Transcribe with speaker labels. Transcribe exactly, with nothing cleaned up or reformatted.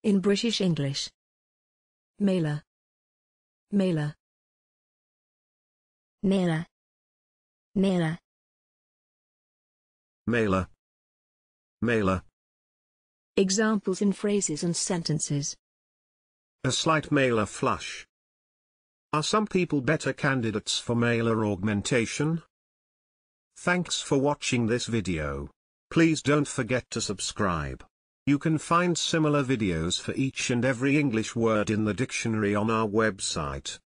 Speaker 1: In British English. Malar. Malar.
Speaker 2: Malar. Malar.
Speaker 3: Mailer. Mailer.
Speaker 1: Examples in phrases and sentences.
Speaker 3: A slight malar flush. Are some people better candidates for malar augmentation? Thanks for watching this video. Please don't forget to subscribe. You can find similar videos for each and every English word in the dictionary on our website.